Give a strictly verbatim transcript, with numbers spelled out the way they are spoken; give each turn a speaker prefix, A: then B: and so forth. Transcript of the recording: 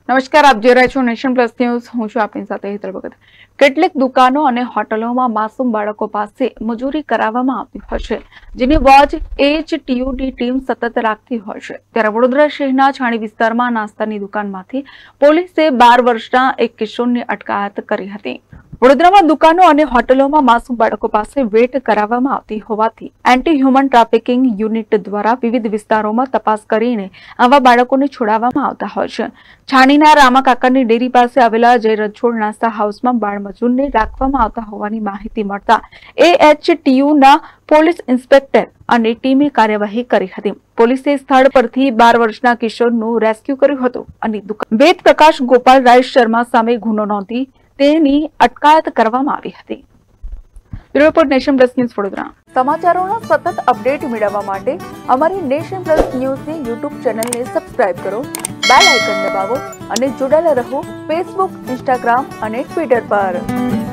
A: નમસ્કાર, આપ જોઈ રહ્યા છો નેશન પ્લસ ન્યૂઝ. હું છું આપની સાથે હેતલ ભગત. કેટલીક દુકાનો અને હોટલોમાં માસૂમ બાળકો પાસે મજૂરી કરાવવામાં આવતી હોય છે, જેની વોચ એચટીયુની ટીમ સતત રાખતી હોય છે. ત્યારે વડોદરા શહેરના છાણી વિસ્તારમાં નાસ્તાની દુકાનમાંથી પોલીસે બાર વર્ષના એક કિશોરની અટકાયત કરી હતી. વડોદરામાં દુકાનો અને હોટલોમાં માસૂમ બાળકો પાસે વેટ કરાવવામાં આવતી હોવાથી એન્ટી હ્યુમન ટ્રાફિકિંગ યુનિટ દ્વારા વિવિધ વિસ્તારોમાં તપાસ કરીને આવા બાળકોને છોડાવવામાં આવતા હોય છે. છાણીના રામાકાકાની ડેરી પાસે આવેલા જય રણછોડ નાસ્તા હાઉસમાં બાળમજૂરને રાખવામાં આવતા હોવાની માહિતી મળતા એએચટીયુના પોલીસ ઇન્સ્પેક્ટર અને ટીમે કાર્યવાહી કરી હતી. પોલીસે સ્થળ પરથી બાર વર્ષના કિશોરનું રેસ્ક્યુ કર્યું હતું અને વેદ પ્રકાશ ગોપાલ રાય શર્મા સામે ગુનો નોંધી તેની અટકાયત કરવામાં આવી હતી. Bureau report, nation plus news, Vadodara. સમાચારોના સતત અપડેટ મેળવવા માટે અમારી નેશન પ્લસ ન્યૂઝની યુટ્યુબ ચેનલને સબસ્ક્રાઇબ કરો, બેલ આઇકન દબાવો અને જોડાયેલા રહો ફેસબુક, ઇન્સ્ટાગ્રામ અને ટ્વિટર પર.